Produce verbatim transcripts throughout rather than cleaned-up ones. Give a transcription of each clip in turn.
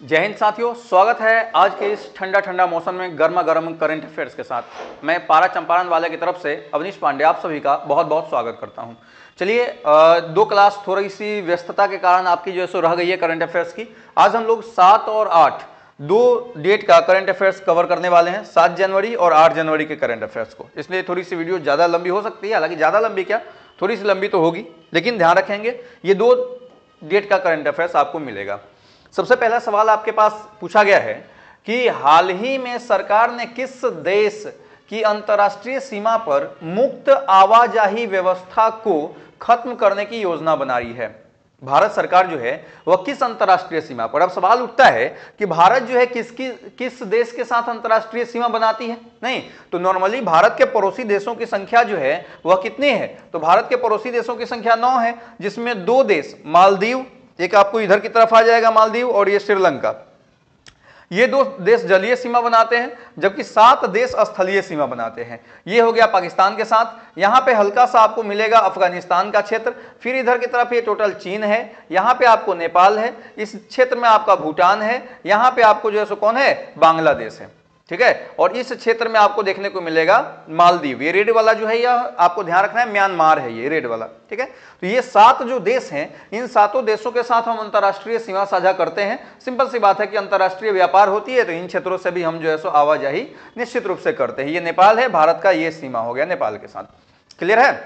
जय हिंद साथियों, स्वागत है आज के इस ठंडा ठंडा मौसम में गर्मा गर्म करंट अफेयर्स के साथ। मैं पारा चंपारण वाले की तरफ से अवनीश पांडे आप सभी का बहुत बहुत स्वागत करता हूं। चलिए, दो क्लास थोड़ी सी व्यस्तता के कारण आपकी जो है सो रह गई है करंट अफेयर्स की। आज हम लोग सात और आठ दो डेट का करंट अफेयर्स कवर करने वाले हैं, सात जनवरी और आठ जनवरी के करंट अफेयर्स को। इसलिए थोड़ी सी वीडियो ज़्यादा लंबी हो सकती है, हालांकि ज़्यादा लंबी क्या, थोड़ी सी लंबी तो होगी, लेकिन ध्यान रखेंगे ये दो डेट का करंट अफेयर्स आपको मिलेगा। सबसे पहला सवाल आपके पास पूछा गया है कि हाल ही में सरकार ने किस देश की अंतर्राष्ट्रीय सीमा पर मुक्त आवाजाही व्यवस्था को खत्म करने की योजना बना रही है। भारत सरकार जो है वह किस अंतर्राष्ट्रीय सीमा पर, अब सवाल उठता है कि भारत जो है किसकी किस देश के साथ अंतर्राष्ट्रीय सीमा बनाती है। नहीं तो नॉर्मली भारत के पड़ोसी देशों की संख्या जो है वह कितनी है, तो भारत के पड़ोसी देशों की संख्या नौ है, जिसमें दो देश मालदीव, एक आपको इधर की तरफ आ जाएगा मालदीव, और ये श्रीलंका, ये दो देश जलीय सीमा बनाते हैं, जबकि सात देश स्थलीय सीमा बनाते हैं। ये हो गया पाकिस्तान के साथ। यहां पे हल्का सा आपको मिलेगा अफगानिस्तान का क्षेत्र, फिर इधर की तरफ ये टोटल चीन है, यहां पे आपको नेपाल है, इस क्षेत्र में आपका भूटान है, यहां पे आपको जो है सो कौन है, बांग्लादेश है। ठीक है, और इस क्षेत्र में आपको देखने को मिलेगा मालदीव, ये रेड वाला जो है यह आपको ध्यान रखना है, म्यांमार है ये रेड वाला। ठीक है, तो ये सात जो देश हैं, इन सातों देशों के साथ हम अंतर्राष्ट्रीय सीमा साझा करते हैं। सिंपल सी बात है कि अंतर्राष्ट्रीय व्यापार होती है तो इन क्षेत्रों से भी हम जो है सो आवाजाही निश्चित रूप से करते हैं। ये नेपाल है, भारत का ये सीमा हो गया नेपाल के साथ। क्लियर है?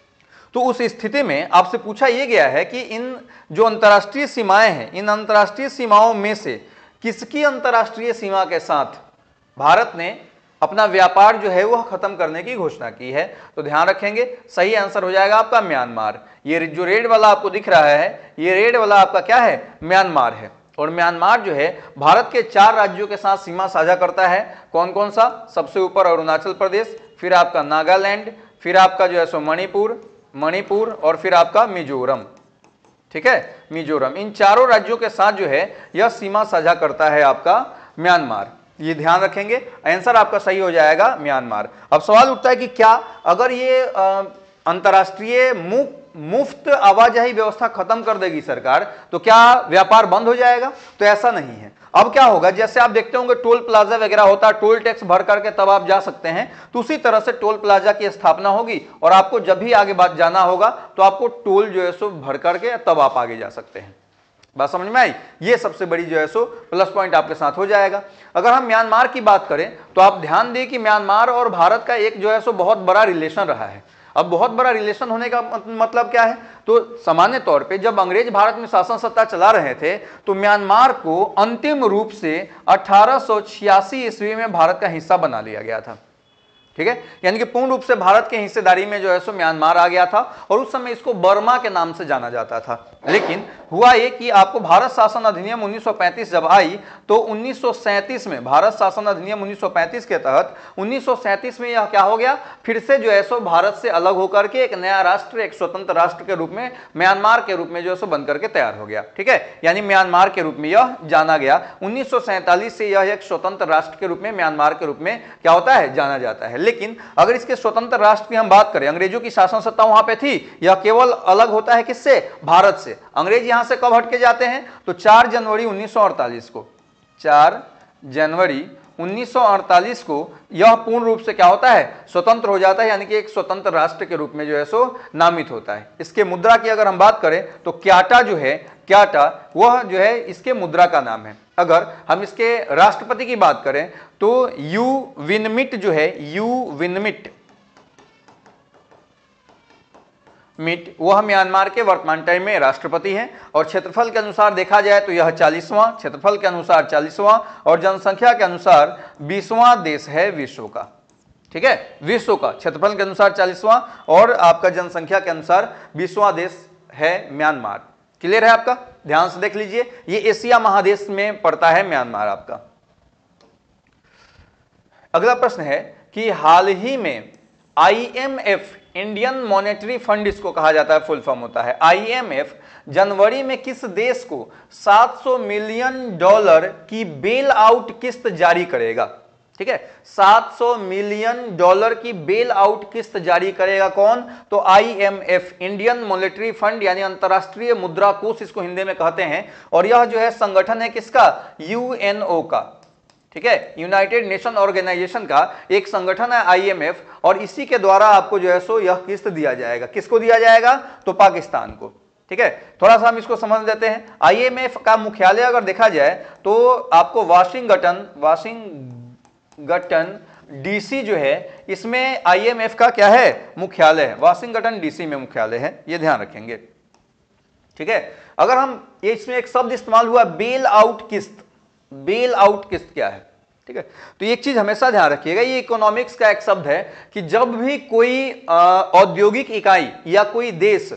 तो उस स्थिति में आपसे पूछा यह गया है कि इन जो अंतर्राष्ट्रीय सीमाएं हैं, इन अंतर्राष्ट्रीय सीमाओं में से किसकी अंतर्राष्ट्रीय सीमा के साथ भारत ने अपना व्यापार जो है वह खत्म करने की घोषणा की है। तो ध्यान रखेंगे, सही आंसर हो जाएगा आपका म्यांमार। ये जो रेड वाला आपको दिख रहा है, ये रेड वाला आपका क्या है, म्यांमार है। और म्यांमार जो है भारत के चार राज्यों के साथ सीमा साझा करता है। कौन कौन सा? सबसे ऊपर अरुणाचल प्रदेश, फिर आपका नागालैंड, फिर आपका जो है सो मणिपुर मणिपुर और फिर आपका मिजोरम। ठीक है, मिजोरम, इन चारों राज्यों के साथ जो है यह सीमा साझा करता है आपका म्यांमार। ये ध्यान रखेंगे, आंसर आपका सही हो जाएगा म्यांमार। अब सवाल उठता है कि क्या अगर ये अंतर्राष्ट्रीय मुफ्त आवाजाही व्यवस्था खत्म कर देगी सरकार तो क्या व्यापार बंद हो जाएगा? तो ऐसा नहीं है। अब क्या होगा, जैसे आप देखते होंगे टोल प्लाजा वगैरह होता है, टोल टैक्स भर करके तब आप जा सकते हैं, तो उसी तरह से टोल प्लाजा की स्थापना होगी और आपको जब भी आगे बात जाना होगा तो आपको टोल जो है सो भर करके तब आप आगे जा सकते हैं। बात समझ में आई? ये सबसे बड़ी जो है सो प्लस पॉइंट आपके साथ हो जाएगा। अगर हम म्यांमार की बात करें तो आप ध्यान दें कि म्यांमार और भारत का एक जो है सो बहुत बड़ा रिलेशन रहा है। अब बहुत बड़ा रिलेशन होने का मतलब क्या है, तो सामान्य तौर पे जब अंग्रेज भारत में शासन सत्ता चला रहे थे तो म्यांमार को अंतिम रूप से अठारह सौ छियासी ईस्वी में भारत का हिस्सा बना लिया गया था। ठीक है, यानी कि पूर्ण रूप से भारत के हिस्सेदारी में जो है सो म्यांमार आ गया था और उस समय इसको बर्मा के नाम से जाना जाता था। लेकिन हुआ ये कि आपको भारत शासन अधिनियम उन्नीस सौ पैंतीस जब आई तो उन्नीस सौ सैंतीस में भारत शासन अधिनियम उन्नीस सौ पैंतीस के तहत उन्नीस सौ सैंतीस में यह क्या हो गया, फिर से जो है सो भारत से अलग होकर के एक नया राष्ट्र, एक स्वतंत्र राष्ट्र के रूप में म्यांमार के रूप में जो है सो बन करके तैयार हो गया। ठीक है, यानी म्यांमार के रूप में यह जाना गया। उन्नीस सौ सैंतालीस से यह एक स्वतंत्र राष्ट्र के रूप में म्यांमार के रूप में क्या होता है, जाना जाता है। लेकिन अगर इसके स्वतंत्र राष्ट्र की हम बात करें, अंग्रेजों की शासन सत्ता वहां पे थी, यह केवल अलग होता है किससे, भारत से। अंग्रेज यहां से कब हटके जाते हैं, तो चार जनवरी उन्नीस सौ अड़तालीस को चार जनवरी उन्नीस सौ अड़तालीस को यह पूर्ण रूप से क्या होता है, स्वतंत्र हो जाता है, यानी कि एक स्वतंत्र राष्ट्र के रूप में जो है सो नामित होता है। इसके मुद्रा की अगर हम बात करें तो क्याटा जो है, क्याटा वह जो है इसके मुद्रा का नाम है। अगर हम इसके राष्ट्रपति की बात करें तो यू विन मिंट जो है, यू विन मिंट मिट वह म्यांमार के वर्तमान टाइम में राष्ट्रपति हैं। और क्षेत्रफल के अनुसार देखा जाए तो यह चालीसवां, क्षेत्रफल के अनुसार चालीसवां और जनसंख्या के अनुसार बीसवां देश है विश्व का। ठीक है, विश्व का क्षेत्रफल के अनुसार चालीसवां और आपका जनसंख्या के अनुसार बीसवां देश है म्यांमार। क्लियर है आपका? ध्यान से देख लीजिए, ये एशिया महादेश में पड़ता है म्यांमार आपका। अगला प्रश्न है कि हाल ही में I M F, Indian monetary fund इसको कहा जाता है, फुल फॉर्म होता है। आई एम एफ जनवरी में किस देश को सात सौ मिलियन डॉलर की बेल आउट किस्त जारी करेगा? ठीक है। सात सौ मिलियन डॉलर की बेल आउट किस्त जारी करेगा कौन? तो आईएमएफ, इंडियन मॉनेटरी फंड, यानी अंतरराष्ट्रीय मुद्रा कोष इसको हिंदी में कहते हैं। और यह जो है संगठन है किसका? यूएनओ का, ठीक है, यूनाइटेड नेशन ऑर्गेनाइजेशन का एक संगठन है आईएमएफ, और इसी के द्वारा आपको जो है सो यह किस्त दिया जाएगा। किसको दिया जाएगा? तो पाकिस्तान को, ठीक है। थोड़ा सा हम इसको समझ लेते हैं। आईएमएफ का मुख्यालय अगर देखा जाए तो आपको वाशिंगटन वाशिंगटन डीसी जो है, इसमें आईएमएफ का क्या है? मुख्यालय है, वाशिंगटन डीसी में मुख्यालय है, ये ध्यान रखेंगे, ठीक है। अगर हम ये इसमें एक शब्द इस्तेमाल हुआ बेल आउट किस्त, बेल आउट किस्त क्या है? ठीक है, तो एक चीज हमेशा ध्यान रखिएगा, ये इकोनॉमिक्स का एक शब्द है कि जब भी कोई औद्योगिक इकाई या कोई देश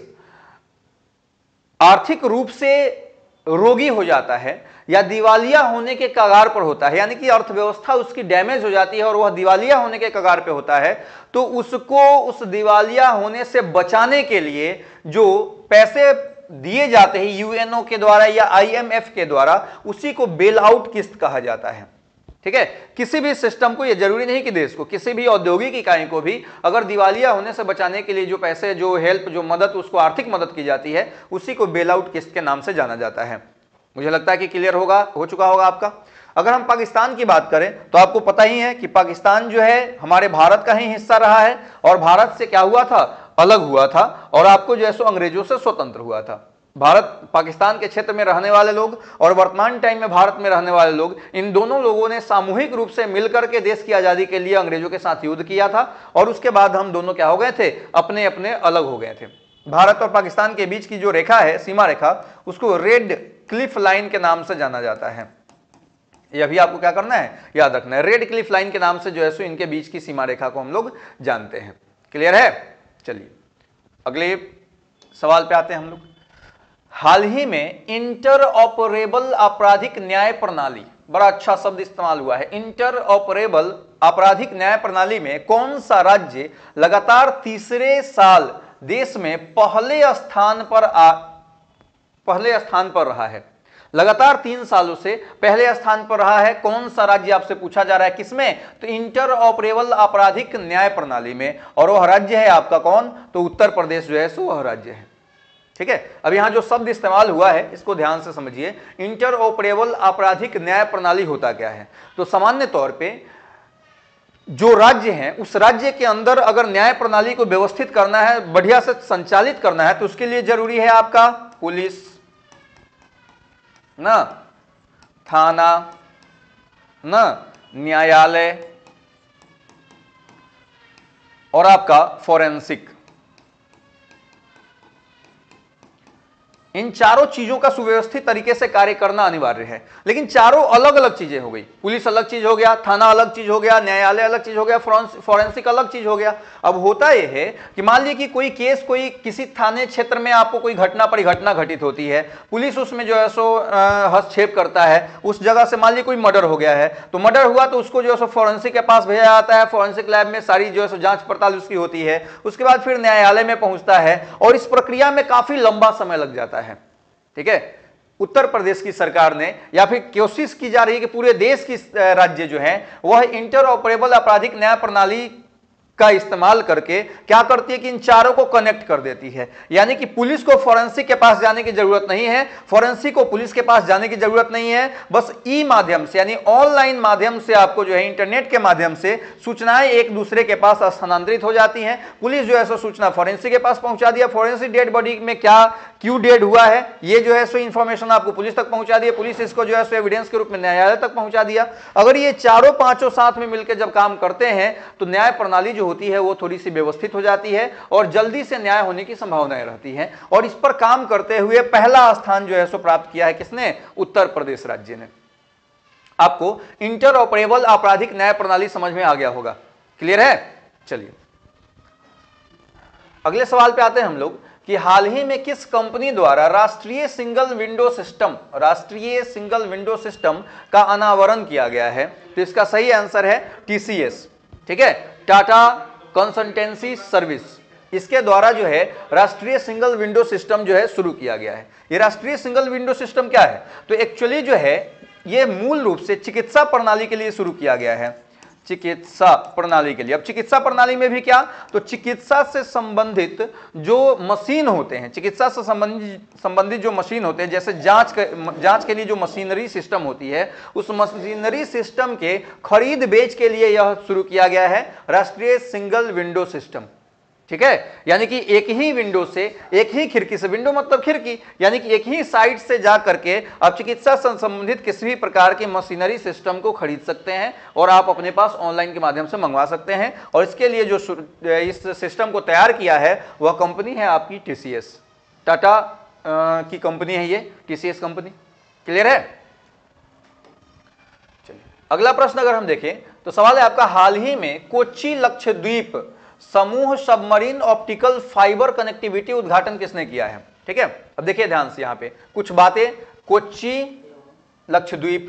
आर्थिक रूप से रोगी हो जाता है या दिवालिया होने के कगार पर होता है, यानी कि अर्थव्यवस्था उसकी डैमेज हो जाती है और वह दिवालिया होने के कगार पे होता है, तो उसको उस दिवालिया होने से बचाने के लिए जो पैसे दिए जाते हैं यूएनओ के द्वारा या आईएमएफ के द्वारा, उसी को बेल आउट किस्त कहा जाता है, ठीक है। किसी भी सिस्टम को, ये जरूरी नहीं कि देश को, किसी भी औद्योगिक इकाई को भी अगर दिवालिया होने से बचाने के लिए जो पैसे, जो हेल्प, जो मदद, उसको आर्थिक मदद की जाती है, उसी को बेल आउट किस्त के नाम से जाना जाता है। मुझे लगता है कि क्लियर होगा, हो चुका होगा आपका। अगर हम पाकिस्तान की बात करें तो आपको पता ही है कि पाकिस्तान जो है हमारे भारत का ही हिस्सा रहा है, और भारत से क्या हुआ था? अलग हुआ था, और आपको जो है सो अंग्रेजों से स्वतंत्र हुआ था। भारत, पाकिस्तान के क्षेत्र में रहने वाले लोग और वर्तमान टाइम में भारत में रहने वाले लोग, इन दोनों लोगों ने सामूहिक रूप से मिलकर के देश की आजादी के लिए अंग्रेजों के साथ युद्ध किया था, और उसके बाद हम दोनों क्या हो गए थे? अपने अपने अलग हो गए थे। भारत और पाकिस्तान के बीच की जो रेखा है, सीमा रेखा, उसको रेड क्लिफ लाइन के नाम से जाना जाता है। यह भी आपको क्या करना है? याद रखना है। रेड क्लिफ लाइन के नाम से जो है सो इनके बीच की सीमा रेखा को हम लोग जानते हैं। क्लियर है? चलिए अगले सवाल पे आते हैं हम लोग। हाल ही में इंटर ऑपरेबल आपराधिक न्याय प्रणाली, बड़ा अच्छा शब्द इस्तेमाल हुआ है, इंटर ऑपरेबल आपराधिक न्याय प्रणाली में कौन सा राज्य लगातार तीसरे साल देश में पहले स्थान पर आ पहले स्थान पर रहा है? लगातार तीन सालों से पहले स्थान पर रहा है। कौन सा राज्य आपसे पूछा जा रहा है? किसमें? तो इंटर ऑपरेबल आपराधिक न्याय प्रणाली में, और वह राज्य है आपका कौन? तो उत्तर प्रदेश जो है सो वह राज्य है, ठीक है। अब यहां जो शब्द इस्तेमाल हुआ है इसको ध्यान से समझिए। इंटर ऑपरेबल आपराधिक न्याय प्रणाली होता क्या है? तो सामान्य तौर पे जो राज्य है, उस राज्य के अंदर अगर न्याय प्रणाली को व्यवस्थित करना है, बढ़िया से संचालित करना है, तो उसके लिए जरूरी है आपका पुलिस ना, थाना ना, न्यायालय और आपका फोरेंसिक। इन चारों चीजों का सुव्यवस्थित तरीके से कार्य करना अनिवार्य है। लेकिन चारों अलग अलग चीजें हो गई, पुलिस अलग चीज हो गया, थाना अलग चीज हो गया, न्यायालय अलग चीज हो गया, फॉरेंसिक अलग चीज हो गया। अब होता यह है कि मान लीजिए कि कोई केस, कोई किसी थाने क्षेत्र में आपको कोई घटना, परिघटना घटित होती है, पुलिस उसमें जो है सो हस्तक्षेप करता है, उस जगह से मान लीजिए कोई मर्डर हो गया है, तो मर्डर हुआ तो उसको जो है सो फॉरेंसिक के पास भेजा जाता है, फॉरेंसिक लैब में सारी जो है सो जांच पड़ताल उसकी होती है, उसके बाद फिर न्यायालय में पहुंचता है, और इस प्रक्रिया में काफी लंबा समय लग जाता है, ठीक है। उत्तर प्रदेश की सरकार ने, या फिर कोशिश की जा रही है कि पूरे देश की राज्य जो है वह इंटर ऑपरेबल आपराधिक न्याय प्रणाली का इस्तेमाल करके क्या करती है कि इन चारों को कनेक्ट कर देती है। यानी कि पुलिस को फॉरेंसिक के पास जाने की जरूरत नहीं है, फॉरेंसिक को पुलिस के पास जाने की जरूरत नहीं है, बस ई माध्यम से, यानी ऑनलाइन माध्यम से आपको जो है इंटरनेट के माध्यम से सूचनाएं एक दूसरे के पास स्थानांतरित हो जाती हैं। पुलिस जो है सो सूचना फॉरेंसिक के पास पहुंचा दिया, फॉरेंसिक डेड बॉडी में क्या क्यों डेड हुआ है ये जो है सो इंफॉर्मेशन आपको पुलिस तक पहुंचा दिया, पुलिस इसको जो है सो एविडेंस के रूप में न्यायालय तक पहुंचा दिया। अगर ये चारों पांचों साथ में मिलकर जब काम करते हैं तो न्याय प्रणाली जो होती है वो थोड़ी सी व्यवस्थित हो जाती है और जल्दी से न्याय होने की संभावनाएं रहती हैं। और इस पर काम करते हुए पहला स्थान जो है सो प्राप्त किया है किसने? उत्तर प्रदेश राज्य ने। आपको इंटर ऑपरेबल आपराधिक न्याय प्रणाली समझ में आ गया होगा, क्लियर है? चलिए अगले सवाल पे आते हैं हम लोग कि हाल ही में किस कंपनी द्वारा राष्ट्रीय सिंगल विंडो सिस्टम राष्ट्रीय सिंगल विंडो सिस्टम का अनावरण किया गया है? तो इसका सही आंसर है टीसीएस, ठीक है, टाटा कंसल्टेंसी सर्विस। इसके द्वारा जो है राष्ट्रीय सिंगल विंडो सिस्टम जो है शुरू किया गया है। ये राष्ट्रीय सिंगल विंडो सिस्टम क्या है? तो एक्चुअली जो है ये मूल रूप से चिकित्सा प्रणाली के लिए शुरू किया गया है। चिकित्सा प्रणाली के लिए। अब चिकित्सा प्रणाली में भी क्या, तो चिकित्सा से संबंधित जो मशीन होते हैं, चिकित्सा से संबंधित संबंधित जो मशीन होते हैं, जैसे जांच के जांच के लिए जो मशीनरी सिस्टम होती है, उस मशीनरी सिस्टम के खरीद बेच के लिए यह शुरू किया गया है राष्ट्रीय सिंगल विंडो सिस्टम। ठीक है, यानी कि एक ही विंडो से, एक ही खिड़की से, विंडो मतलब खिड़की, यानी कि एक ही साइड से जा करके आप चिकित्सा से संबंधित किसी भी प्रकार की मशीनरी सिस्टम को खरीद सकते हैं और आप अपने पास ऑनलाइन के माध्यम से मंगवा सकते हैं। और इसके लिए जो इस सिस्टम को तैयार किया है वह कंपनी है आपकी टीसीएस, टाटा की कंपनी है ये टीसीएस कंपनी। क्लियर है? चलिए अगला प्रश्न अगर हम देखें तो सवाल है आपका, हाल ही में कोच्चि लक्षद्वीप समूह सबमरीन ऑप्टिकल फाइबर कनेक्टिविटी उद्घाटन किसने किया है? ठीक है, अब देखिए ध्यान से यहां पे कुछ बातें, कोच्चि लक्षद्वीप,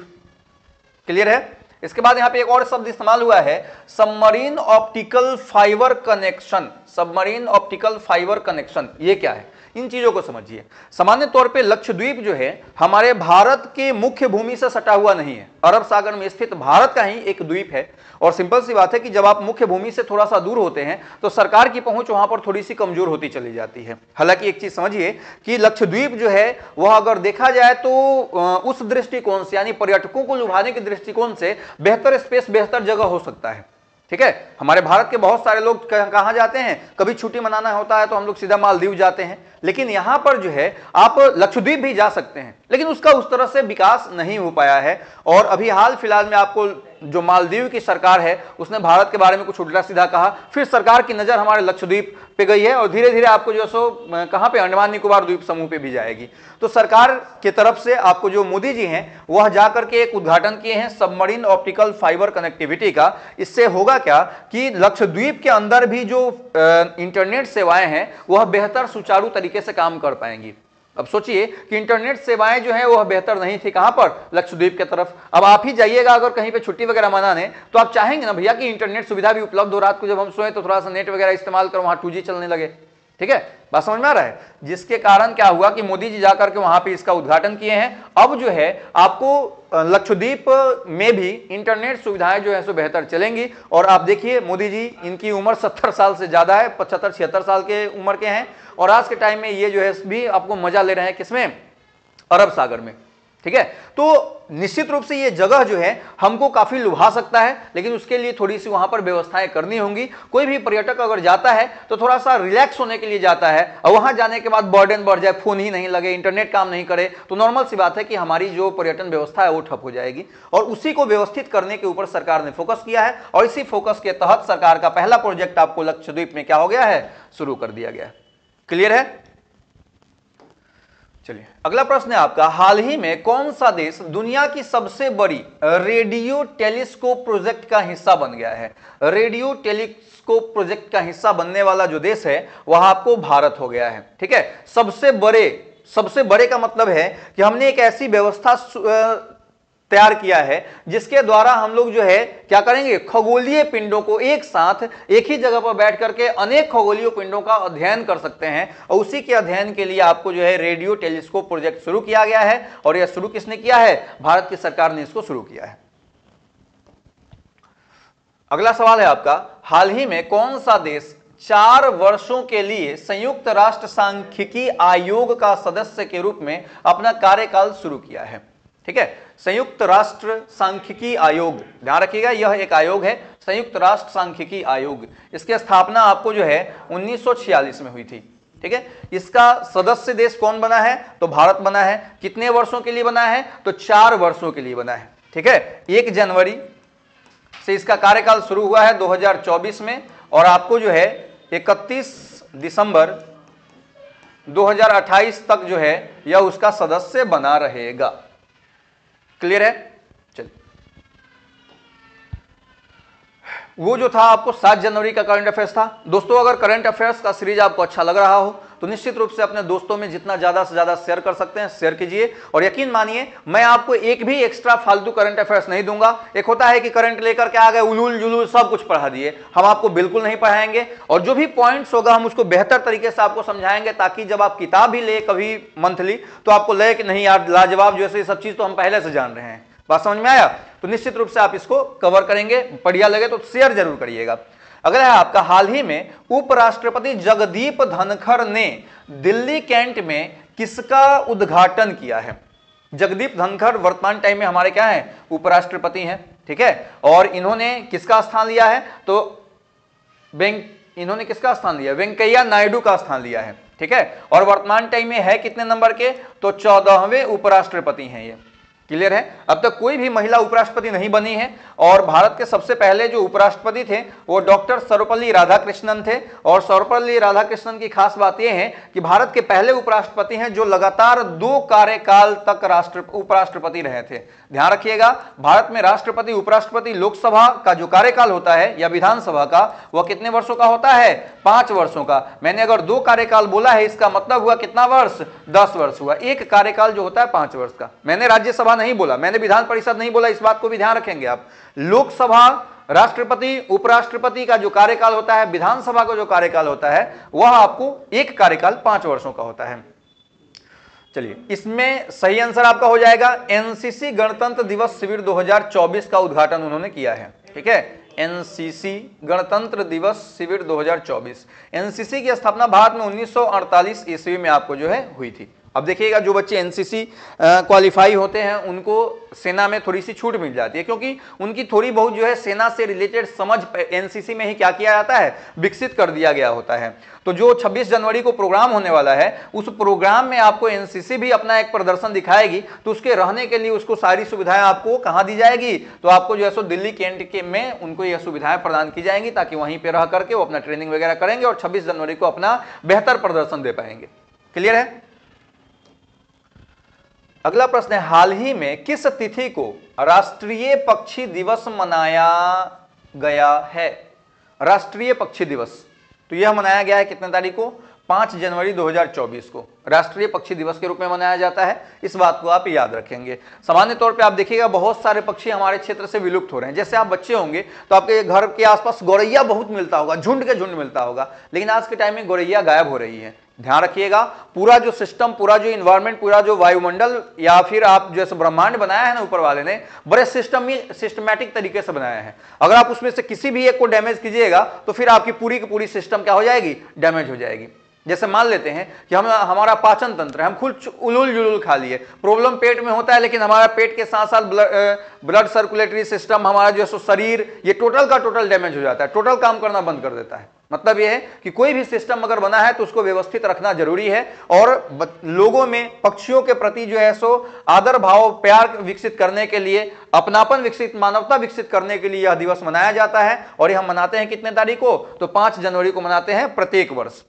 क्लियर है। इसके बाद यहां पे एक और शब्द इस्तेमाल हुआ है, submarine optical fibre connection. Submarine optical fibre connection ये क्या है, इन चीजों को समझिए। सामान्य तौर पे लक्षद्वीप जो है हमारे भारत के मुख्य भूमि से सटा हुआ नहीं है, अरब सागर में स्थित भारत का ही एक द्वीप है। और सिंपल सी बात है कि जब आप मुख्य भूमि से थोड़ा सा दूर होते हैं तो सरकार की पहुंच वहां पर थोड़ी सी कमजोर होती चली जाती है। हालांकि एक चीज समझिए कि लक्षद्वीप जो है वह अगर देखा जाए तो उस दृष्टिकोण से, यानी पर्यटकों को लुभाने के दृष्टिकोण से बेहतर स्पेस, बेहतर जगह हो सकता है। ठीक है, हमारे भारत के बहुत सारे लोग कहां जाते हैं, कभी छुट्टी मनाना होता है तो हम लोग सीधा मालदीव जाते हैं, लेकिन यहां पर जो है आप लक्षद्वीप भी जा सकते हैं, लेकिन उसका उस तरह से विकास नहीं हो पाया है। और अभी हाल फिलहाल में आपको जो मालदीव की सरकार है उसने भारत के बारे में कुछ उल्टा सीधा कहा, फिर सरकार की नजर हमारे लक्षद्वीप पे गई है और धीरे धीरे आपको जो सो कहां पे, अंडमान निकोबार द्वीप समूह पे भी जाएगी। तो सरकार की तरफ से आपको जो मोदी जी हैं वह जाकर के एक उद्घाटन किए हैं सबमरीन ऑप्टिकल फाइबर कनेक्टिविटी का। इससे होगा क्या कि लक्षद्वीप के अंदर भी जो इंटरनेट सेवाएं हैं वह बेहतर सुचारू तरीके से काम कर पाएंगी। अब सोचिए कि इंटरनेट सेवाएं जो है वह बेहतर नहीं थी, कहां पर, लक्षद्वीप के तरफ। अब आप ही जाइएगा अगर कहीं पे छुट्टी वगैरह मनाने, तो आप चाहेंगे ना भैया कि इंटरनेट सुविधा भी उपलब्ध हो, रात को जब हम सोए तो थोड़ा सा नेट वगैरह इस्तेमाल करो, वहां टू जी चलने लगे। ठीक है, बात समझ में आ रहा है? जिसके कारण क्या हुआ कि मोदी जी जाकर के वहां पे इसका उद्घाटन किए हैं। अब जो है आपको लक्षद्वीप में भी इंटरनेट सुविधाएं जो है सो बेहतर चलेंगी। और आप देखिए मोदी जी, इनकी उम्र सत्तर साल से ज्यादा है, पचहत्तर छिहत्तर साल के उम्र के हैं, और आज के टाइम में ये जो है भी आपको मजा ले रहे हैं किसमें, अरब सागर में। ठीक है, तो निश्चित रूप से ये जगह जो है हमको काफी लुभा सकता है, लेकिन उसके लिए थोड़ी सी वहां पर व्यवस्थाएं करनी होंगी। कोई भी पर्यटक अगर जाता है तो थोड़ा सा रिलैक्स होने के लिए जाता है, और वहां जाने के बाद बर्डन बढ़ जाए, फोन ही नहीं लगे, इंटरनेट काम नहीं करे, तो नॉर्मल सी बात है कि हमारी जो पर्यटन व्यवस्था है वो ठप हो जाएगी। और उसी को व्यवस्थित करने के ऊपर सरकार ने फोकस किया है, और इसी फोकस के तहत सरकार का पहला प्रोजेक्ट आपको लक्षद्वीप में क्या हो गया है, शुरू कर दिया गया है। क्लियर है? चलिए अगला प्रश्न है आपका, हाल ही में कौन सा देश दुनिया की सबसे बड़ी रेडियो टेलीस्कोप प्रोजेक्ट का हिस्सा बन गया है? रेडियो टेलीस्कोप प्रोजेक्ट का हिस्सा बनने वाला जो देश है वह आपको भारत हो गया है। ठीक है, सबसे बड़े, सबसे बड़े का मतलब है कि हमने एक ऐसी व्यवस्था तैयार किया है जिसके द्वारा हम लोग जो है क्या करेंगे, खगोलीय पिंडों को एक साथ एक ही जगह पर बैठ करके अनेक खगोलीय पिंडों का अध्ययन कर सकते हैं। और उसी के अध्ययन के लिए आपको जो है रेडियो टेलीस्कोप प्रोजेक्ट शुरू किया गया है, और यह शुरू किसने किया है, भारत की सरकार ने इसको शुरू किया है। अगला सवाल है आपका, हाल ही में कौन सा देश चार वर्षों के लिए संयुक्त राष्ट्र सांख्यिकी आयोग का सदस्य के रूप में अपना कार्यकाल शुरू किया है? ठीक है, संयुक्त राष्ट्र सांख्यिकी आयोग, ध्यान रखिएगा यह एक आयोग है, संयुक्त राष्ट्र सांख्यिकी आयोग। इसकी स्थापना आपको जो है उन्नीस सौ छियालीस में हुई थी। ठीक है, इसका सदस्य देश कौन बना है, तो भारत बना है। कितने वर्षों के लिए बना है, तो चार वर्षों के लिए बना है। ठीक है, एक जनवरी से इसका कार्यकाल शुरू हुआ है दो हज़ार चौबीस में, और आपको जो है इकतीस दिसंबर दो हज़ार अट्ठाईस तक जो है यह उसका सदस्य बना रहेगा। क्लियर है? चलिए, वो जो था आपको सात जनवरी का करंट अफेयर्स था। दोस्तों अगर करंट अफेयर्स का सीरीज आपको अच्छा लग रहा हो तो निश्चित रूप से अपने दोस्तों में जितना ज्यादा से ज्यादा शेयर कर सकते हैं शेयर कीजिए। और यकीन मानिए मैं आपको एक भी एक्स्ट्रा फालतू करंट अफेयर्स नहीं दूंगा। एक होता है कि करंट लेकर के आ गए, उलूल जुलूल सब कुछ पढ़ा दिए, हम आपको बिल्कुल नहीं पढ़ाएंगे। और जो भी पॉइंट्स होगा हम उसको बेहतर तरीके से आपको समझाएंगे, ताकि जब आप किताब भी ले कभी मंथली तो आपको लगे कि नहीं यार लाजवाब, जैसे सब चीज तो हम पहले से जान रहे हैं। बात समझ में आया? तो निश्चित रूप से आप इसको कवर करेंगे, बढ़िया लगे तो शेयर जरूर करिएगा। अगला है आपका, हाल ही में उपराष्ट्रपति जगदीप धनखड़ ने दिल्ली कैंट में किसका उद्घाटन किया है? जगदीप धनखड़ वर्तमान टाइम में हमारे क्या है? उपराष्ट्रपति हैं, ठीक है। और इन्होंने किसका स्थान लिया है? तो वेंक इन्होंने किसका स्थान लिया? वेंकैया नायडू का स्थान लिया है, ठीक है। और वर्तमान टाइम में है कितने नंबर के? तो चौदहवें उपराष्ट्रपति हैं ये। क्लियर है? अब तक कोई भी महिला उपराष्ट्रपति नहीं बनी है और भारत के सबसे पहले जो उपराष्ट्रपति थे वो डॉक्टर सर्वपल्ली राधाकृष्णन थे। और सर्वपल्ली राधाकृष्णन की खास बात यह है कि भारत के पहले उपराष्ट्रपति हैं जो लगातार दो कार्यकाल तक राष्ट्र उपराष्ट्रपति रहे थे। ध्यान रखिएगा, भारत में राष्ट्रपति उपराष्ट्रपति लोकसभा का जो कार्यकाल होता है या विधानसभा का, वह कितने वर्षों का होता है? पांच वर्षों का। मैंने अगर दो कार्यकाल बोला है, इसका मतलब हुआ कितना वर्ष? दस वर्ष हुआ। एक कार्यकाल जो होता है पांच वर्ष का। मैंने राज्यसभा नहीं बोला, मैंने विधान परिषद नहीं बोला, इस बात को भी ध्यान रखेंगे आप। लोकसभा, राष्ट्रपति, उपराष्ट्रपति का जो कार्यकाल होता है, विधानसभा का जो कार्यकाल होता है, वह आपको एक कार्यकाल पांच वर्षों का होता है। चलिए, इसमें सही आंसर आपका हो जाएगा एनसीसी गणतंत्र दिवस शिविर दो हज़ार चौबीस का उद्घाटन उन्होंने किया है, ठीक है। एनसीसी गणतंत्र दिवस शिविर दो हज़ार चौबीस। एनसीसी की स्थापना भारत में उन्नीस सौ अड़तालीस ईस्वी में आपको जो है हुई थी। अब देखिएगा, जो बच्चे एनसीसी क्वालिफाई होते हैं उनको सेना में थोड़ी सी छूट मिल जाती है, क्योंकि उनकी थोड़ी बहुत जो है सेना से रिलेटेड समझ एनसीसी में ही क्या किया जाता है? विकसित कर दिया गया होता है। तो जो छब्बीस जनवरी को प्रोग्राम होने वाला है, उस प्रोग्राम में आपको एनसीसी भी अपना एक प्रदर्शन दिखाएगी, तो उसके रहने के लिए उसको सारी सुविधाएं आपको कहाँ दी जाएगी? तो आपको जो है सो दिल्ली कैंट के में उनको यह सुविधाएं प्रदान की जाएंगी, ताकि वहीं पर रह करके वो अपना ट्रेनिंग वगैरह करेंगे और छब्बीस जनवरी को अपना बेहतर प्रदर्शन दे पाएंगे। क्लियर है? अगला प्रश्न है, हाल ही में किस तिथि को राष्ट्रीय पक्षी दिवस मनाया गया है? राष्ट्रीय पक्षी दिवस तो यह मनाया गया है कितने तारीख को? पांच जनवरी दो हज़ार चौबीस को राष्ट्रीय पक्षी दिवस के रूप में मनाया जाता है। इस बात को आप याद रखेंगे। सामान्य तौर पे आप देखिएगा, बहुत सारे पक्षी हमारे क्षेत्र से विलुप्त हो रहे हैं। जैसे आप बच्चे होंगे तो आपके घर के आसपास गौरैया बहुत मिलता होगा, झुंड के झुंड मिलता होगा, लेकिन आज के टाइम में गौरैया गायब हो रही है। ध्यान रखिएगा, पूरा जो सिस्टम, पूरा जो इन्वायरमेंट, पूरा जो वायुमंडल या फिर आप जैसे ब्रह्मांड बनाया है ना ऊपर वाले ने, बड़े सिस्टम सिस्टमेटिक तरीके से बनाया है। अगर आप उसमें से किसी भी एक को डैमेज कीजिएगा तो फिर आपकी पूरी की पूरी सिस्टम क्या हो जाएगी? डैमेज हो जाएगी। जैसे मान लेते हैं कि हम हमारा पाचन तंत्र है, हम खुद उलूल जुलूल खा लिए, प्रॉब्लम पेट में होता है, लेकिन हमारा पेट के साथ साथ ब्लड ब्लड सर्कुलेटरी सिस्टम, हमारा जो है शरीर, ये टोटल का टोटल डैमेज हो जाता है, टोटल काम करना बंद कर देता है। मतलब यह है कि कोई भी सिस्टम अगर बना है तो उसको व्यवस्थित रखना जरूरी है। और लोगों में पक्षियों के प्रति जो है सो आदर भाव, प्यार विकसित करने के लिए, अपनापन विकसित, मानवता विकसित करने के लिए यह दिवस मनाया जाता है। और यह हम मनाते हैं कितने तारीख को? तो पांच जनवरी को मनाते हैं प्रत्येक वर्ष।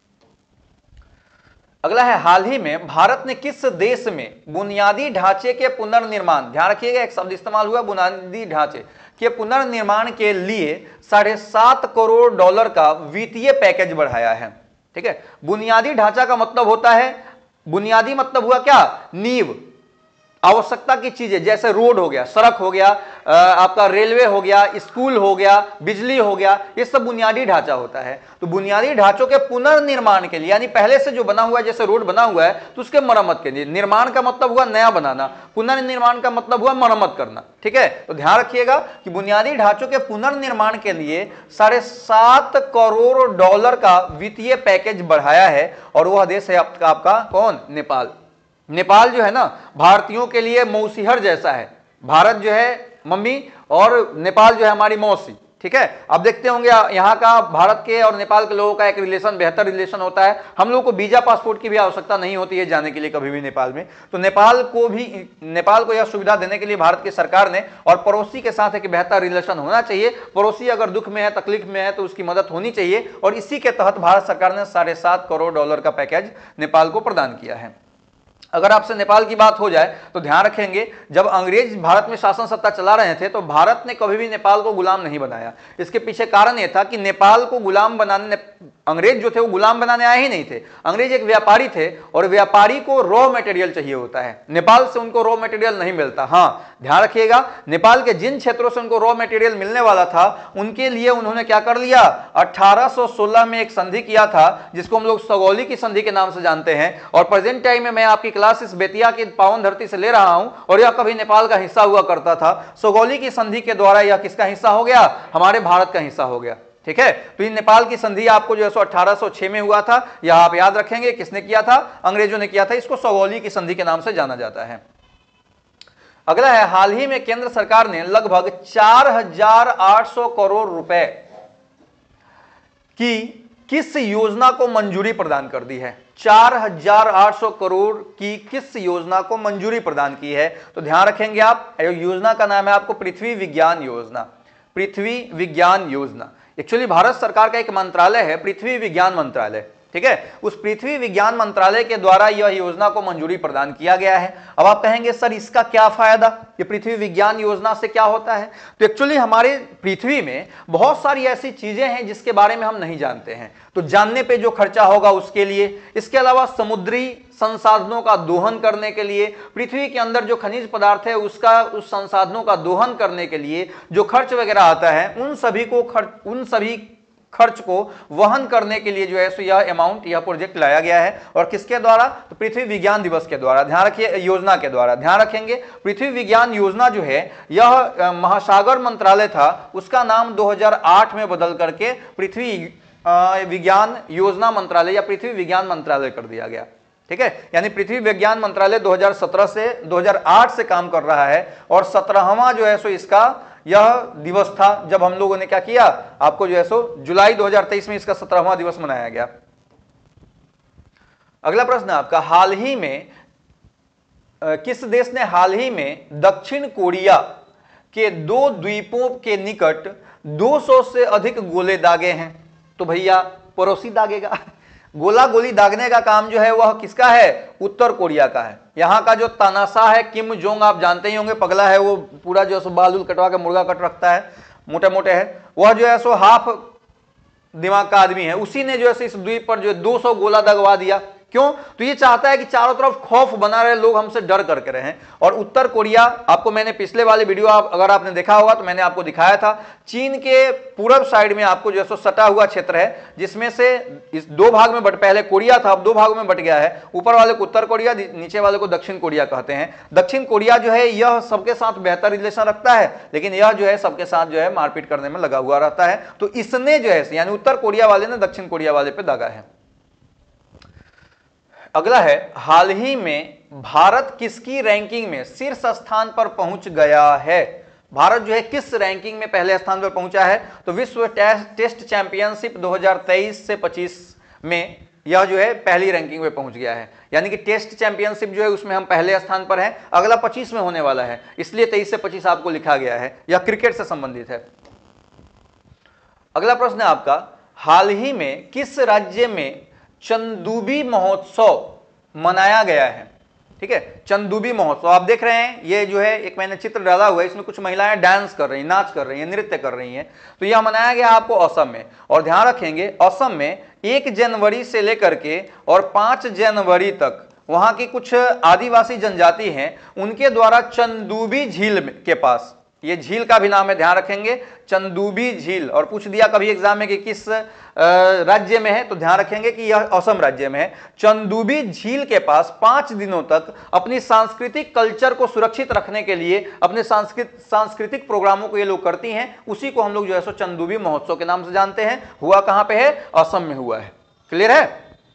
अगला है, हाल ही में भारत ने किस देश में बुनियादी ढांचे के पुनर्निर्माण, ध्यान रखिएगा एक शब्द इस्तेमाल हुआ, बुनियादी ढांचे के पुनर्निर्माण के लिए साढ़े सात करोड़ डॉलर का वित्तीय पैकेज बढ़ाया है? ठीक है, बुनियादी ढांचा का मतलब होता है, बुनियादी मतलब हुआ क्या? नींव, आवश्यकता की चीजें, जैसे रोड हो गया, सड़क हो गया, आपका रेलवे हो गया, स्कूल हो गया, बिजली हो गया, ये सब बुनियादी ढांचा होता है। तो बुनियादी ढांचों के पुनर्निर्माण के लिए, यानी पहले से जो बना हुआ है, जैसे रोड बना हुआ है तो उसके मरम्मत के लिए, निर्माण का मतलब हुआ नया बनाना, पुनर्निर्माण का मतलब हुआ मरम्मत करना। ठीक है, तो ध्यान रखिएगा कि बुनियादी ढांचों के पुनर्निर्माण के लिए साढ़े सात करोड़ डॉलर का वित्तीय पैकेज बढ़ाया है। और वह देश है आपका, आपका कौन? नेपाल। नेपाल जो है ना भारतीयों के लिए मौसीहर जैसा है। भारत जो है मम्मी और नेपाल जो है हमारी मौसी। ठीक है, आप देखते होंगे यहाँ का भारत के और नेपाल के लोगों का एक रिलेशन, बेहतर रिलेशन होता है। हम लोग को वीजा पासपोर्ट की भी आवश्यकता नहीं होती है जाने के लिए कभी भी नेपाल में। तो नेपाल को भी, नेपाल को यह सुविधा देने के लिए भारत की सरकार ने, और पड़ोसी के साथ एक बेहतर रिलेशन होना चाहिए। पड़ोसी अगर दुख में है, तकलीफ में है तो उसकी मदद होनी चाहिए। और इसी के तहत भारत सरकार ने साढ़े सात करोड़ डॉलर का पैकेज नेपाल को प्रदान किया है। अगर आपसे नेपाल की बात हो जाए तो ध्यान रखेंगे, जब अंग्रेज भारत में शासन सत्ता चला रहे थे तो भारत ने कभी भी नेपाल को गुलाम नहीं बनाया। इसके पीछे कारण यह था कि नेपाल को गुलाम बनाने अंग्रेज जो थे वो गुलाम बनाने आए ही नहीं थे, अंग्रेज एक व्यापारी थे और व्यापारी को रॉ मटेरियल चाहिए होता है। नेपाल से उनको रॉ मटेरियल नहीं मिलता। हाँ, ध्यान रखिएगा, नेपाल के जिन क्षेत्रों से उनको रॉ मटेरियल मिलने वाला था उनके लिए उन्होंने क्या कर लिया, अठारह सौ सोलह में एक संधि किया था जिसको हम लोग सगौली की संधि के नाम से जानते हैं। और प्रेजेंट टाइम में मैं आपकी क्लास इस बेतिया की पावन धरती से ले रहा हूं और यह कभी नेपाल का हिस्सा हुआ करता था। सगौली की संधि के द्वारा यह किसका हिस्सा हो गया, हमारे भारत का हिस्सा हो गया। ठीक है, तो ये नेपाल की संधि आपको जो है सो अठारह सौ छह में हुआ था, यह आप याद रखेंगे। किसने किया था, अंग्रेजों ने किया था। इसको सगौली की संधि के नाम से जाना जाता है। अगला है, हाल ही में केंद्र सरकार ने लगभग चार हजार आठ सौ करोड़ रुपए की किस योजना को मंजूरी प्रदान कर दी है। चार हजार आठ सौ करोड़ की किस योजना को मंजूरी प्रदान की है, तो ध्यान रखेंगे आप, योजना का नाम है आपको पृथ्वी विज्ञान योजना। पृथ्वी विज्ञान योजना एक्चुअली भारत सरकार का एक मंत्रालय है, पृथ्वी विज्ञान मंत्रालय। ठीक है, उस पृथ्वी विज्ञान मंत्रालय के द्वारा यह योजना को मंजूरी प्रदान किया गया है। अब आप कहेंगे सर इसका क्या फायदा, ये पृथ्वी विज्ञान योजना से क्या होता है। तो एक्चुअली हमारे पृथ्वी में बहुत सारी ऐसी चीजें हैं जिसके बारे में हम नहीं जानते हैं, तो जानने पे जो खर्चा होगा उसके लिए, इसके अलावा समुद्री संसाधनों का दोहन करने के लिए, पृथ्वी के अंदर जो खनिज पदार्थ है उसका उस संसाधनों का दोहन करने के लिए जो खर्च वगैरह आता है, उन सभी को खर्च उन सभी खर्च को वहन करने के लिए जो है सो यह अमाउंट, यह प्रोजेक्ट लाया गया है। और किसके द्वारा, तो पृथ्वी विज्ञान दिवस के द्वारा, ध्यान रखिए, योजना के द्वारा। ध्यान रखेंगे, पृथ्वी विज्ञान योजना जो है यह महासागर मंत्रालय था, उसका नाम दो हज़ार आठ में बदल करके पृथ्वी विज्ञान योजना मंत्रालय या पृथ्वी विज्ञान मंत्रालय कर दिया गया। ठीक है, यानी पृथ्वी विज्ञान मंत्रालय दो हज़ार सत्रह से दो हज़ार आठ से काम कर रहा है और सत्रहवां जो है सो इसका यह दिवस था जब हम लोगों ने क्या किया, आपको जो है सो जुलाई दो हज़ार तेईस में इसका सत्रहवां दिवस मनाया गया। अगला प्रश्न आपका, हाल ही में किस देश ने हाल ही में दक्षिण कोरिया के दो द्वीपों के निकट दो सौ से अधिक गोले दागे हैं। तो भैया पड़ोसी दागेगा, गोला गोली दागने का काम जो है वह किसका है, उत्तर कोरिया का है। यहाँ का जो तानाशाह है किम जोंग, आप जानते ही होंगे, पगला है वो, पूरा जो है सो बाल उल कटवा के मुर्गा कट रखता है, मोटे मोटे है, वह जो है सो हाफ दिमाग का आदमी है। उसी ने जो है इस द्वीप पर जो दो सौ गोला दगवा दिया। क्यों, तो ये चाहता है कि चारों तरफ खौफ बना रहे, लोग हमसे डर करके रहें। और उत्तर कोरिया, आपको मैंने पिछले वाले वीडियो आप अगर आपने देखा होगा तो मैंने आपको दिखाया था, चीन के पूर्व साइड में आपको जो है सटा हुआ क्षेत्र है, जिसमें से इस दो भाग में बट पहले कोरिया था, अब दो भागों में बट गया है। ऊपर वाले को उत्तर कोरिया, नीचे वाले को दक्षिण कोरिया कहते हैं। दक्षिण कोरिया जो है यह सबके साथ बेहतर रिलेशन रखता है, लेकिन यह जो है सबके साथ जो है मारपीट करने में लगा हुआ रहता है। तो इसने जो है यानी उत्तर कोरिया वाले ने दक्षिण कोरिया वाले पे दागा है। अगला है, हाल ही में भारत किसकी रैंकिंग में शीर्ष स्थान पर पहुंच गया है। भारत जो है किस रैंकिंग में पहले स्थान पर पहुंचा है, तो विश्व टेस्ट चैंपियनशिप दो हज़ार तेईस से पच्चीस में यह जो है पहली रैंकिंग में पहुंच गया है। यानी कि टेस्ट चैंपियनशिप जो है उसमें हम पहले स्थान पर हैं, अगला पच्चीस में होने वाला है, इसलिए तेईस से पच्चीस आपको लिखा गया है। यह क्रिकेट से संबंधित है। अगला प्रश्न है आपका, हाल ही में किस राज्य में चंदूबी महोत्सव मनाया गया है। ठीक है, चंदूबी महोत्सव आप देख रहे हैं, ये जो है एक मैंने चित्र डाला हुआ है, इसमें कुछ महिलाएं डांस कर रही हैं, नाच कर रही हैं, नृत्य कर रही हैं। तो यह मनाया गया आपको असम में। और ध्यान रखेंगे, असम में एक जनवरी से लेकर के और पांच जनवरी तक वहां की कुछ आदिवासी जनजाति हैं, उनके द्वारा चंदूबी झील के पास, ये झील का भी नाम है, ध्यान रखेंगे, चंदूबी झील। और पूछ दिया कभी एग्जाम में कि किस राज्य में है, तो ध्यान रखेंगे कि यह असम राज्य में है। चंदूबी झील के पास पांच दिनों तक अपनी सांस्कृतिक कल्चर को सुरक्षित रखने के लिए अपने सांस्कृतिक सांस्कृतिक प्रोग्रामों को ये लोग करती हैं, उसी को हम लोग जो है सो चंदूबी महोत्सव के नाम से जानते हैं। हुआ कहां पे है, असम में हुआ है। क्लियर है।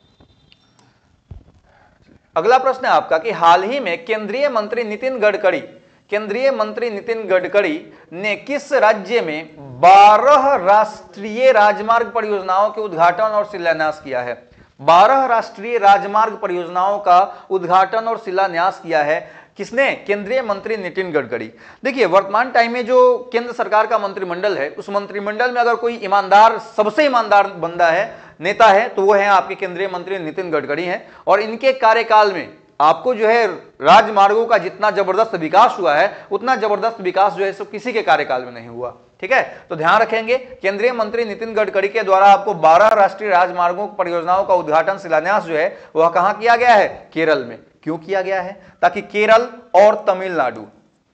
अगला प्रश्न है आपका कि हाल ही में केंद्रीय मंत्री नितिन गडकरी केंद्रीय मंत्री नितिन गडकरी ने किस राज्य में बारह राष्ट्रीय राजमार्ग परियोजनाओं के उद्घाटन और शिलान्यास किया है। बारह राष्ट्रीय राजमार्ग परियोजनाओं का उद्घाटन और शिलान्यास किया है किसने, केंद्रीय मंत्री नितिन गडकरी। देखिए वर्तमान टाइम में जो केंद्र सरकार का मंत्रिमंडल है, उस मंत्रिमंडल में अगर कोई ईमानदार, सबसे ईमानदार बंदा है, नेता है, तो वो है आपके केंद्रीय मंत्री नितिन गडकरी हैं। और इनके कार्यकाल में आपको जो है राजमार्गों का जितना जबरदस्त विकास हुआ है उतना जबरदस्त विकास जो है सो किसी के कार्यकाल में नहीं हुआ। ठीक है, तो ध्यान रखेंगे केंद्रीय मंत्री नितिन गडकरी के द्वारा आपको बारह राष्ट्रीय राजमार्गों परियोजनाओं का उद्घाटन शिलान्यास जो है वह कहां किया गया है? केरल में। क्यों किया गया है? ताकि केरल और तमिलनाडु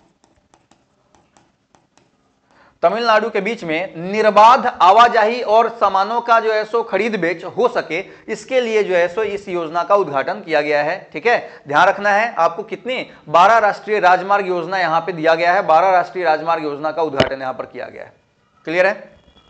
तमिलनाडु के बीच में निर्बाध आवाजाही और सामानों का जो है सो खरीद बेच हो सके, इसके लिए जो है सो इस योजना का उद्घाटन किया गया है। ठीक है, ध्यान रखना है आपको कितनी बारह राष्ट्रीय राजमार्ग योजना यहां पे दिया गया है, बारह राष्ट्रीय राजमार्ग योजना का उद्घाटन यहां पर किया गया है। क्लियर है?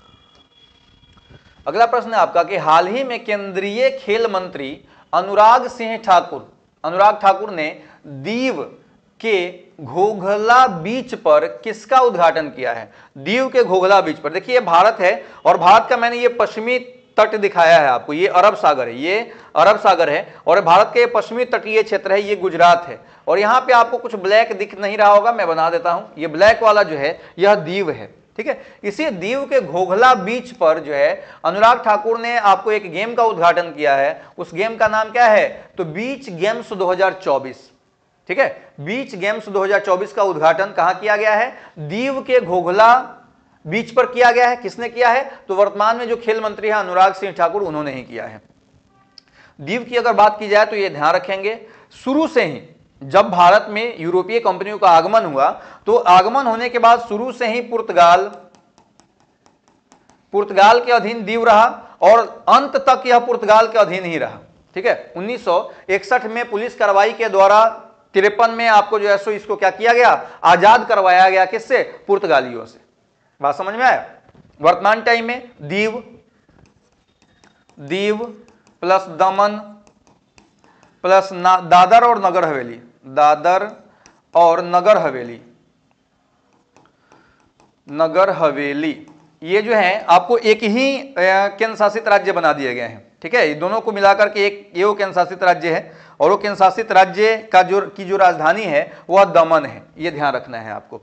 अगला प्रश्न है आपका कि हाल ही में केंद्रीय खेल मंत्री अनुराग सिंह ठाकुर अनुराग ठाकुर ने दीव के घोघला बीच पर किसका उद्घाटन किया है? दीव के घोघला बीच पर। देखिए भारत है और भारत का मैंने ये पश्चिमी तट दिखाया है आपको, ये अरब सागर है, ये अरब सागर है और भारत के पश्चिमी तटीय क्षेत्र है, ये गुजरात है। और यहां पे आपको कुछ ब्लैक दिख नहीं रहा होगा, मैं बना देता हूं, ये ब्लैक वाला जो है यह दीव है। ठीक है, इसी दीव के घोघला बीच पर जो है अनुराग ठाकुर ने आपको एक गेम का उद्घाटन किया है। उस गेम का नाम क्या है? तो बीच गेम्स दो हजार चौबीस। ठीक है, बीच गेम्स दो हजार चौबीस का उद्घाटन कहां किया गया है? दीव के घोघला बीच पर किया गया है। किसने किया है? तो वर्तमान में जो खेल मंत्री है अनुराग सिंह ठाकुर, उन्होंने ही किया है। दीव की अगर बात की जाए तो ये ध्यान रखेंगे, शुरू से ही जब भारत में यूरोपीय कंपनियों का आगमन हुआ तो आगमन होने के बाद शुरू से ही पुर्तगाल पुर्तगाल के अधीन दीव रहा और अंत तक यह पुर्तगाल के अधीन ही रहा। ठीक है, उन्नीस सौ इकसठ में पुलिस कार्रवाई के द्वारा तिरपन में आपको जो है सो इसको क्या किया गया? आजाद करवाया गया। किससे? पुर्तगालियों से। बात समझ में आया? वर्तमान टाइम में दीव दीव प्लस दमन प्लस दादर और नगर हवेली दादर और नगर हवेली नगर हवेली ये जो है आपको एक ही केंद्र शासित राज्य बना दिए गए हैं। ठीक है, ये दोनों को मिलाकर के एक ये वो केंद्र शासित राज्य है और वो केंद्र शासित राज्य का जो की जो राजधानी है वह दमन है। ये ध्यान रखना है आपको।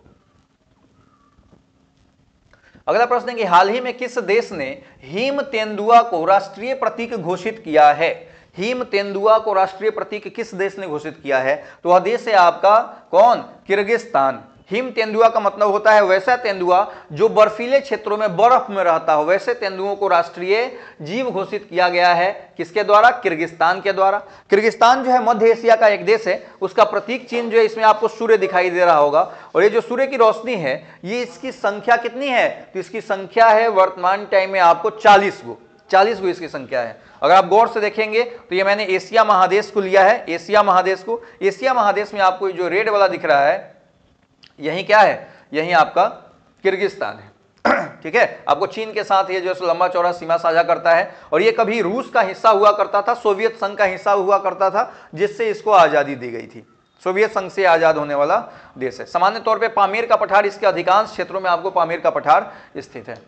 अगला प्रश्न है कि हाल ही में किस देश ने हिम तेंदुआ को राष्ट्रीय प्रतीक घोषित किया है? हिम तेंदुआ को राष्ट्रीय प्रतीक किस देश ने घोषित किया है? तो वह देश है आपका कौन? किर्गिस्तान। हिम तेंदुआ का मतलब होता है वैसा तेंदुआ जो बर्फीले क्षेत्रों में बर्फ में रहता हो, वैसे तेंदुओं को राष्ट्रीय जीव घोषित किया गया है। किसके द्वारा? किर्गिस्तान के द्वारा। किर्गिस्तान जो है मध्य एशिया का एक देश है, उसका प्रतीक चिन्ह जो है इसमें आपको सूर्य दिखाई दे रहा होगा और ये जो सूर्य की रोशनी है ये इसकी संख्या कितनी है? तो इसकी संख्या है वर्तमान टाइम में आपको चालीस गो चालीस गो इसकी संख्या है। अगर आप गौर से देखेंगे तो ये मैंने एशिया महादेश को लिया है, एशिया महादेश को। एशिया महादेश में आपको जो रेड वाला दिख रहा है यही क्या है? यही आपका किर्गिस्तान है। ठीक है, आपको चीन के साथ ये जो लंबा चौड़ा सीमा साझा करता है और ये कभी रूस का हिस्सा हुआ करता था, सोवियत संघ का हिस्सा हुआ करता था, जिससे इसको आजादी दी गई थी। सोवियत संघ से आजाद होने वाला देश है। सामान्य तौर पे पामीर का पठार, इसके अधिकांश क्षेत्रों में आपको पामीर का पठार स्थित है।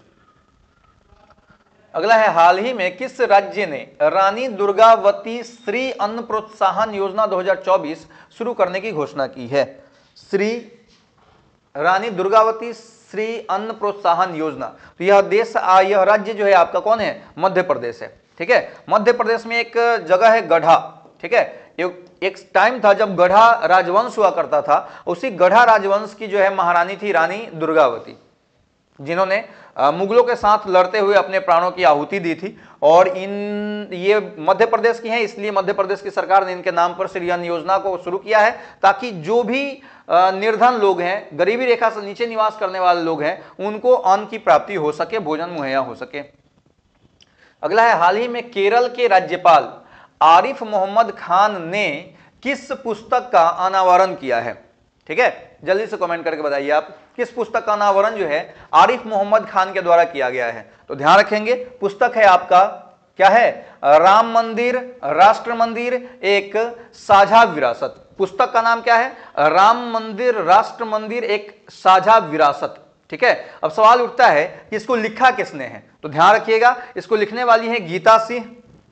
अगला है हाल ही में किस राज्य ने रानी दुर्गावती श्री अन्न प्रोत्साहन योजना दो हजार चौबीस शुरू करने की घोषणा की है? श्री रानी दुर्गावती श्री अन्न प्रोत्साहन योजना, तो यह देश यह राज्य जो है आपका कौन है? मध्य प्रदेश है। ठीक है, मध्य प्रदेश में एक जगह है गढ़ा। ठीक है, एक टाइम था जब गढ़ा राजवंश हुआ करता था, उसी गढ़ा राजवंश की जो है महारानी थी रानी दुर्गावती, जिन्होंने मुगलों के साथ लड़ते हुए अपने प्राणों की आहुति दी थी। और इन ये मध्य प्रदेश की हैं, इसलिए मध्य प्रदेश की सरकार ने इनके नाम पर श्री अन्न योजना को शुरू किया है, ताकि जो भी निर्धन लोग हैं, गरीबी रेखा से नीचे निवास करने वाले लोग हैं, उनको अन्न की प्राप्ति हो सके, भोजन मुहैया हो सके। अगला है हाल ही में केरल के राज्यपाल आरिफ मोहम्मद खान ने किस पुस्तक का अनावरण किया है? ठीक है, जल्दी से कमेंट करके बताइए आप किस पुस्तक का अनावरण जो है आरिफ मोहम्मद खान के द्वारा किया गया है। तो ध्यान रखेंगे पुस्तक है आपका क्या है? राम मंदिर राष्ट्र मंदिर एक साझा विरासत। पुस्तक का नाम क्या है? राम मंदिर राष्ट्र मंदिर एक साझा विरासत। ठीक है, अब सवाल उठता है कि इसको लिखा किसने है? तो ध्यान रखिएगा, इसको लिखने वाली है गीता सिंह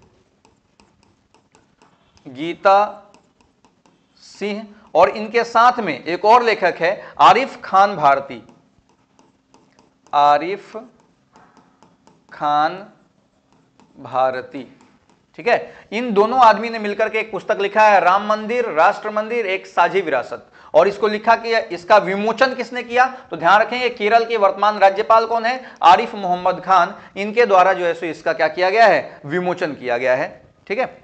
गीता सिंह और इनके साथ में एक और लेखक है आरिफ खान भारती आरिफ खान भारती ठीक है। इन दोनों आदमी ने मिलकर के एक पुस्तक लिखा है, राम मंदिर राष्ट्र मंदिर एक साझी विरासत, और इसको लिखा कि इसका विमोचन किसने किया, तो ध्यान रखेंगे केरल के वर्तमान राज्यपाल कौन है, आरिफ मोहम्मद खान, इनके द्वारा जो है सो इसका क्या किया गया है, विमोचन किया गया है। ठीक है।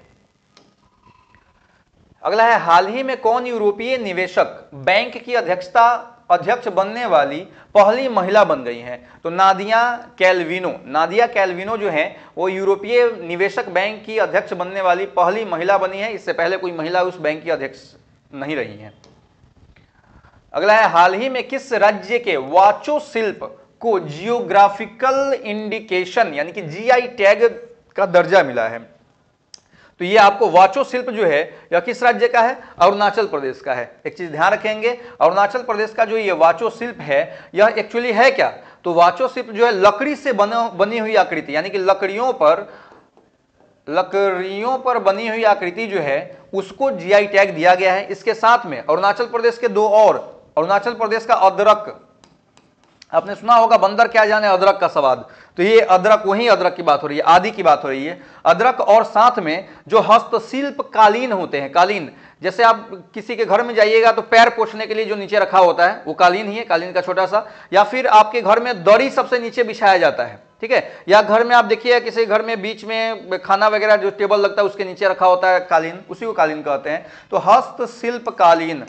अगला है, हाल ही में कौन यूरोपीय निवेशक बैंक की अध्यक्षता अध्यक्ष बनने वाली पहली महिला बन गई हैं, तो नादिया कैल्विनो। नादिया कैल्विनो जो है वो यूरोपीय निवेशक बैंक की अध्यक्ष बनने वाली पहली महिला बनी है, इससे पहले कोई महिला उस बैंक की अध्यक्ष नहीं रही है। अगला है, हाल ही में किस राज्य के वाचोशिल्प को जियोग्राफिकल इंडिकेशन यानी कि जीआई टैग का दर्जा मिला है, तो ये आपको वाचोशिल्प जो है यह किस राज्य का है, अरुणाचल प्रदेश का है। एक चीज ध्यान रखेंगे, अरुणाचल प्रदेश का जो ये वाचोशिल्प है यह एक्चुअली है क्या, तो वाचोशिल्प जो है लकड़ी से बनो बनी हुई आकृति यानी कि लकड़ियों पर लकड़ियों पर बनी हुई आकृति जो है उसको जीआई टैग दिया गया है। इसके साथ में अरुणाचल प्रदेश के दो और, अरुणाचल प्रदेश का अदरक, आपने सुना होगा बंदर क्या जाने अदरक का स्वाद, तो ये अदरक, वही अदरक की बात हो रही है, आदि की बात हो रही है, अदरक, और साथ में जो हस्तशिल्प कालीन होते हैं, कालीन, जैसे आप किसी के घर में जाइएगा तो पैर पोछने के लिए जो नीचे रखा होता है वो कालीन ही है, कालीन का छोटा सा, या फिर आपके घर में दरी सबसे नीचे बिछाया जाता है। ठीक है। या घर में आप देखिए किसी घर में बीच में खाना वगैरह जो टेबल लगता है उसके नीचे रखा होता है कालीन, उसी को कालीन कहते हैं। तो हस्तशिल्प कालीन,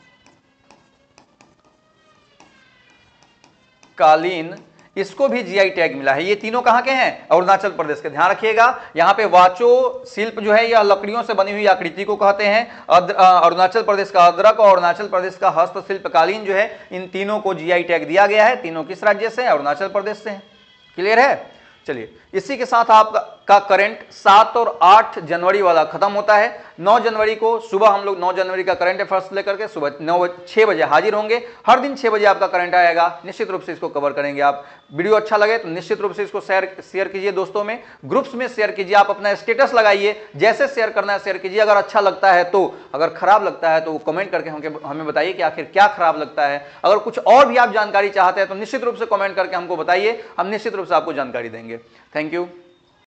कालीन, इसको भी जीआई टैग मिला है। ये तीनों कहां के हैं, अरुणाचल प्रदेश के। ध्यान रखिएगा यहां पे वाचो शिल्प जो है यह लकड़ियों से बनी हुई आकृति को कहते हैं, अरुणाचल प्रदेश का अदरक और अरुणाचल प्रदेश का हस्तशिल्प कालीन जो है, इन तीनों को जीआई टैग दिया गया है। तीनों किस राज्य से, अरुणाचल प्रदेश से हैं। क्लियर है। चलिए, इसी के साथ आपका करंट सात और आठ जनवरी वाला खत्म होता है। नौ जनवरी को सुबह हम लोग नौ जनवरी का करंट अफेयर्स लेकर के सुबह नौ छह बजे हाजिर होंगे। हर दिन छह बजे आपका करंट आएगा, निश्चित रूप से इसको कवर करेंगे। आप वीडियो अच्छा लगे तो निश्चित रूप से इसको शेयर शेयर कीजिए दोस्तों में, ग्रुप्स में शेयर कीजिए, आप अपना स्टेटस लगाइए, जैसे शेयर करना है शेयर कीजिए। अगर अच्छा लगता है तो, अगर खराब लगता है तो कमेंट करके हमके हमें बताइए कि आखिर क्या खराब लगता है। अगर कुछ और भी आप जानकारी चाहते हैं तो निश्चित रूप से कमेंट करके हमको बताइए, हम निश्चित रूप से आपको जानकारी देंगे। Thank you.